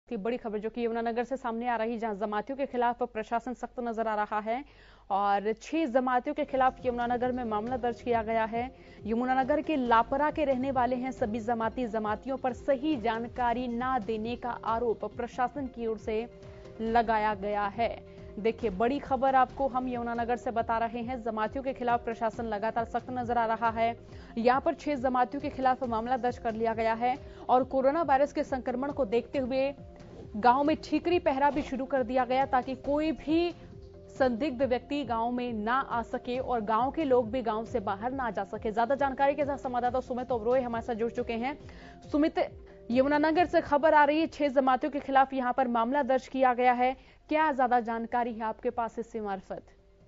की बड़ी खबर जो कि यमुनानगर से सामने आ रही, जहां जमातियों के खिलाफ प्रशासन सख्त नजर आ रहा है और 6 जमातियों के खिलाफ यमुनानगर में मामला दर्ज किया गया है। यमुनानगर के लापरा के रहने वाले हैं सभी जमातियों पर सही जानकारी ना देने का आरोप प्रशासन की ओर से लगाया गया है। देखिए, बड़ी खबर आपको हम यमुनानगर से बता रहे हैं। जमातियों के खिलाफ प्रशासन लगातार सख्त नजर आ रहा है। यहां पर 6 जमातियों के खिलाफ मामला दर्ज कर लिया गया है और कोरोना वायरस के संक्रमण को देखते हुए गांव में ठीकरी पहरा भी शुरू कर दिया गया ताकि कोई भी संदिग्ध व्यक्ति गांव में ना आ सके और गांव के लोग भी गांव से बाहर ना जा सके। ज्यादा जानकारी के साथ संवाददाता सुमित ओबरॉय हमारे साथ जुड़ चुके हैं। सुमित, यमुनानगर से खबर आ रही है 6 जमातियों के खिलाफ यहां पर मामला दर्ज किया गया है। क्या ज्यादा जानकारी है आपके पास इससे मार्फत?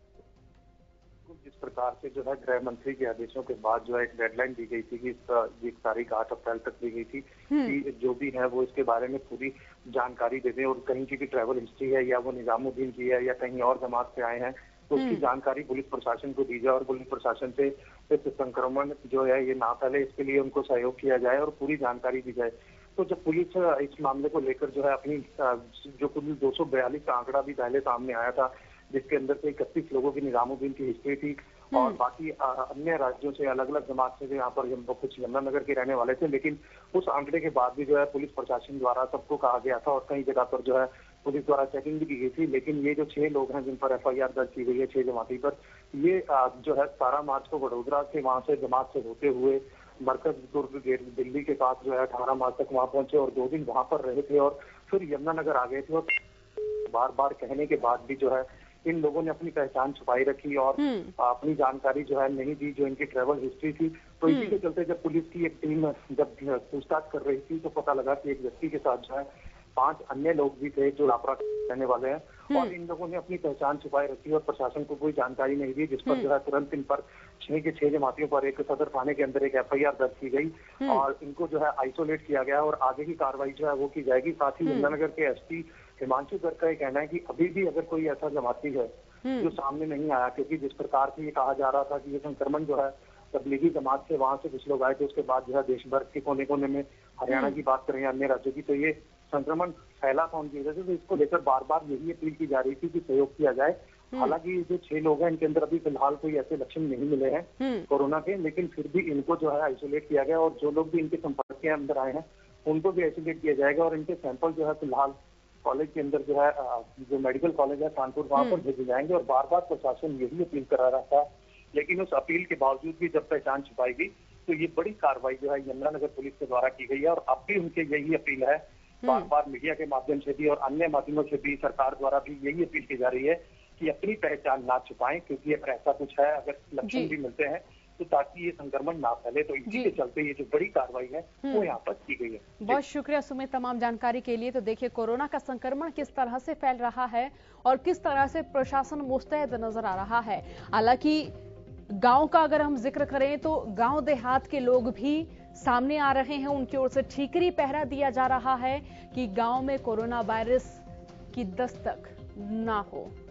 जिस प्रकार से जो है गृह मंत्री के आदेशों के बाद जो है एक डेडलाइन दी गई थी कि इस तारीख 8 अप्रैल तक दी गई थी कि जो भी है वो इसके बारे में पूरी जानकारी दे दें और कहीं की भी ट्रैवल हिस्ट्री है या वो निजामुद्दीन की है या कहीं और जमात से आए हैं तो उसकी जानकारी पुलिस प्रशासन को दी जाए और पुलिस प्रशासन से इस संक्रमण जो है ये ना फैले, इसके लिए उनको सहयोग किया जाए और पूरी जानकारी दी जाए। तो जब पुलिस इस मामले को लेकर जो है अपनी जो कुल 242 का आंकड़ा भी पहले सामने आया था, जिसके अंदर से 31 लोगों की निजामुद्दीन की हिस्ट्री थी और बाकी अन्य राज्यों से अलग अलग जमात से यहाँ पर कुछ यमुनानगर के रहने वाले थे, लेकिन उस आंकड़े के बाद भी जो है पुलिस प्रशासन द्वारा सबको कहा गया था और कई जगह पर जो है पुलिस द्वारा चेकिंग भी की गई थी। लेकिन ये जो 6 लोग हैं जिन पर FIR दर्ज की गई है 6 जमाती पर, ये जो है 17 मार्च को वडोदरा के वहां से जमात से होते हुए मरकज दुर्ग गेट दिल्ली के पास जो है 18 मार्च तक वहां पहुंचे और 2 दिन वहां पर रहे थे और फिर यमुनानगर आ गए थे। और बार बार कहने के बाद भी जो है इन लोगों ने अपनी पहचान छुपाई रखी और अपनी जानकारी जो है नहीं दी, जो इनकी ट्रैवल हिस्ट्री थी। तो इसी के चलते जब पुलिस की एक टीम जब पूछताछ कर रही थी तो पता लगा कि एक व्यक्ति के साथ जो है 5 अन्य लोग भी थे जो लापरा रहने वाले हैं और इन लोगों ने अपनी पहचान छुपाई रखी और प्रशासन को कोई जानकारी नहीं दी, जिस पर जो है तुरंत इन पर 6 के 6 जमातियों पर एक सदर थाने के अंदर एक FIR दर्ज की गई और इनको जो है आइसोलेट किया गया और आगे की कार्रवाई जो है वो की जाएगी। साथ ही यमुनानगर के SP हिमांशु गर्ग का ये कहना है कि अभी भी अगर कोई ऐसा जमाती है जो सामने नहीं आया, क्योंकि जिस प्रकार से ये कहा जा रहा था कि ये संक्रमण जो है तबलीगी जमात से वहां से कुछ लोग आए थे, उसके बाद जो है देश भर के कोने कोने में हरियाणा की बात करें अन्य राज्यों की, तो ये संक्रमण फैला था उनकी वजह से। तो इसको लेकर बार बार यही अपील की जा रही थी कि सहयोग किया जाए। हालांकि जो 6 लोग हैं इनके अंदर अभी फिलहाल कोई ऐसे लक्षण नहीं मिले हैं कोरोना के, लेकिन फिर भी इनको जो है आइसोलेट किया गया और जो लोग भी इनके संपर्क के अंदर आए हैं उनको भी आइसोलेट किया जाएगा और इनके सैंपल जो है फिलहाल कॉलेज के अंदर जो है जो मेडिकल कॉलेज है कानपुर वहां पर भेजे जाएंगे। और बार बार प्रशासन यही अपील करा रहा था, लेकिन उस अपील के बावजूद भी जब पहचान छुपाई गई तो ये बड़ी कार्रवाई जो है यमुनानगर पुलिस के द्वारा की गई है। और अब भी उनके यही अपील है, बार बार मीडिया के माध्यम से भी और अन्य माध्यमों से भी सरकार द्वारा भी यही अपील की जा रही है कि अपनी पहचान ना छुपाएं, क्योंकि अगर ऐसा कुछ है, अगर लक्षण भी मिलते हैं तो ताकि ये संक्रमण ना फैले। तो इसी के चलते ये जो बड़ी कार्रवाई है वो यहाँ पर की गई है। बहुत शुक्रिया सुमित तमाम जानकारी के लिए। तो देखिए, कोरोना का संक्रमण किस तरह से फैल रहा है और किस तरह से प्रशासन मुस्तैद नजर आ रहा है। हालांकि गांव का अगर हम जिक्र करें तो गांव देहात के लोग भी सामने आ रहे हैं, उनकी ओर से ठीकरी पहरा दिया जा रहा है कि गांव में कोरोना वायरस की दस्तक ना हो।